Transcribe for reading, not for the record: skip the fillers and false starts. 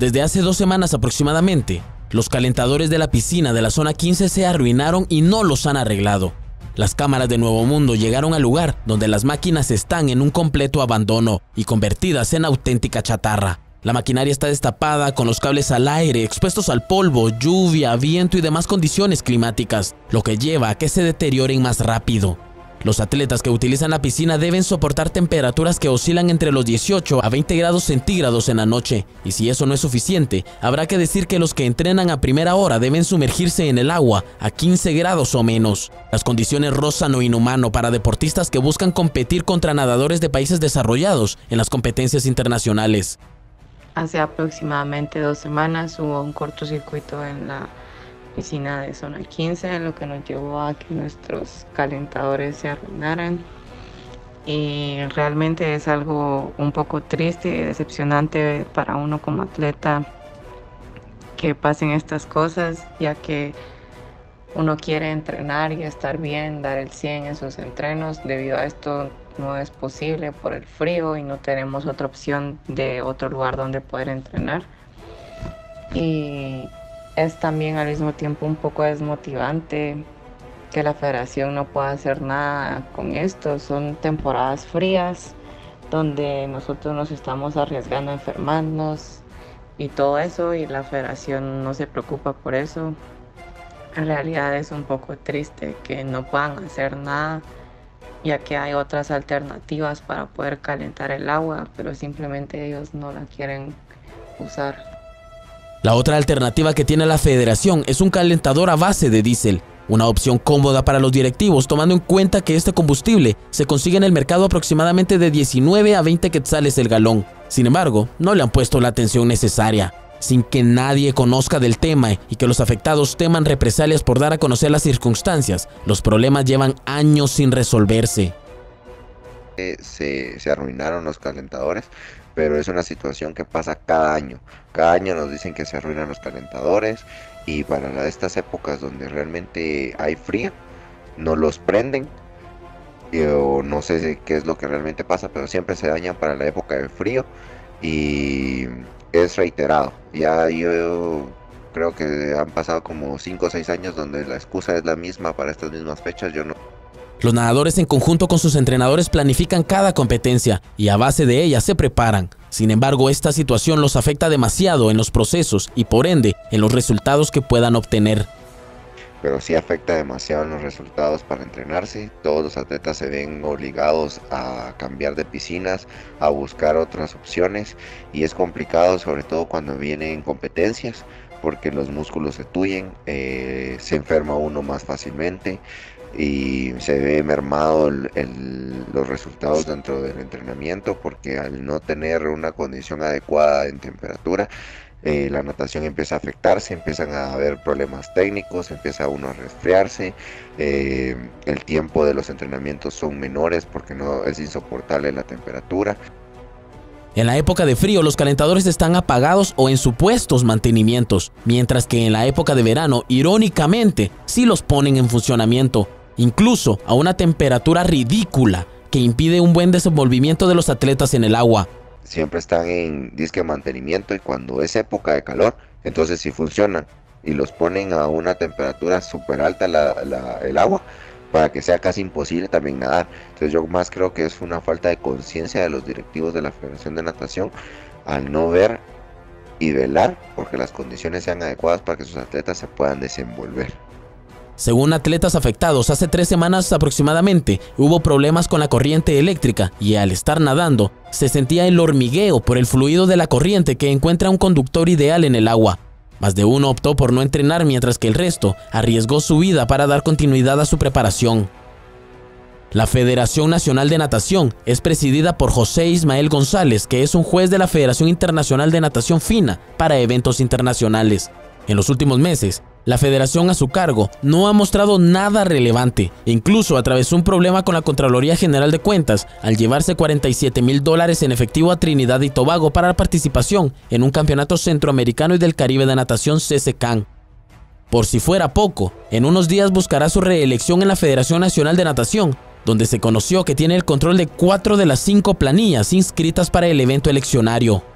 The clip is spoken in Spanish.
Desde hace 2 semanas aproximadamente, los calentadores de la piscina de la zona 15 se arruinaron y no los han arreglado. Las cámaras de Nuevo Mundo llegaron al lugar donde las máquinas están en un completo abandono y convertidas en auténtica chatarra. La maquinaria está destapada, con los cables al aire, expuestos al polvo, lluvia, viento y demás condiciones climáticas, lo que lleva a que se deterioren más rápido. Los atletas que utilizan la piscina deben soportar temperaturas que oscilan entre los 18 a 20 grados centígrados en la noche, y si eso no es suficiente, habrá que decir que los que entrenan a primera hora deben sumergirse en el agua a 15 grados o menos. Las condiciones rozan lo inhumano para deportistas que buscan competir contra nadadores de países desarrollados en las competencias internacionales. Hace aproximadamente 2 semanas hubo un cortocircuito en la piscina de zona 15, lo que nos llevó a que nuestros calentadores se arruinaran, y realmente es algo un poco triste y decepcionante para uno como atleta que pasen estas cosas, ya que uno quiere entrenar y estar bien, dar el 100 en sus entrenos. Debido a esto no es posible por el frío y no tenemos otra opción de otro lugar donde poder entrenar, y es también al mismo tiempo un poco desmotivante que la federación no pueda hacer nada con esto. Son temporadas frías donde nosotros nos estamos arriesgando a enfermarnos y todo eso, y la federación no se preocupa por eso. En realidad es un poco triste que no puedan hacer nada, ya que hay otras alternativas para poder calentar el agua, pero simplemente ellos no la quieren usar. La otra alternativa que tiene la federación es un calentador a base de diésel, una opción cómoda para los directivos, tomando en cuenta que este combustible se consigue en el mercado aproximadamente de 19 a 20 quetzales el galón. Sin embargo, no le han puesto la atención necesaria, sin que nadie conozca del tema y que los afectados teman represalias por dar a conocer las circunstancias. Los problemas llevan años sin resolverse. Se arruinaron los calentadores, pero es una situación que pasa cada año. Cada año nos dicen que se arruinan los calentadores, y para estas épocas donde realmente hay frío, no los prenden, o no sé qué es lo que realmente pasa, pero siempre se dañan para la época de frío y es reiterado. Ya yo creo que han pasado como 5 o 6 años donde la excusa es la misma para estas mismas fechas. Los nadadores, en conjunto con sus entrenadores, planifican cada competencia y a base de ella se preparan. Sin embargo, esta situación los afecta demasiado en los procesos y por ende en los resultados que puedan obtener. Pero sí afecta demasiado en los resultados para entrenarse. Todos los atletas se ven obligados a cambiar de piscinas, a buscar otras opciones, y es complicado, sobre todo cuando vienen competencias, porque los músculos se tuyen, se enferma uno más fácilmente y se ve mermado los resultados dentro del entrenamiento, porque al no tener una condición adecuada en temperatura, la natación empieza a afectarse, empiezan a haber problemas técnicos, empieza uno a resfriarse, el tiempo de los entrenamientos son menores porque no es insoportable la temperatura. En la época de frío, los calentadores están apagados o en supuestos mantenimientos, mientras que en la época de verano, irónicamente, sí los ponen en funcionamiento, incluso a una temperatura ridícula que impide un buen desenvolvimiento de los atletas en el agua. Siempre están en disque mantenimiento, y cuando es época de calor, entonces sí funcionan y los ponen a una temperatura súper alta el agua, para que sea casi imposible también nadar. Entonces yo más creo que es una falta de conciencia de los directivos de la Federación de Natación al no ver y velar porque las condiciones sean adecuadas para que sus atletas se puedan desenvolver. Según atletas afectados, hace 3 semanas aproximadamente hubo problemas con la corriente eléctrica y al estar nadando se sentía el hormigueo por el fluido de la corriente que encuentra un conductor ideal en el agua. Más de uno optó por no entrenar, mientras que el resto arriesgó su vida para dar continuidad a su preparación. La Federación Nacional de Natación es presidida por José Ismael González, que es un juez de la Federación Internacional de Natación FINA para eventos internacionales. En los últimos meses, la federación a su cargo no ha mostrado nada relevante e incluso atravesó un problema con la Contraloría General de Cuentas al llevarse $47,000 en efectivo a Trinidad y Tobago para la participación en un campeonato centroamericano y del Caribe de natación CCCAN. Por si fuera poco, en unos días buscará su reelección en la Federación Nacional de Natación, donde se conoció que tiene el control de 4 de las 5 planillas inscritas para el evento eleccionario.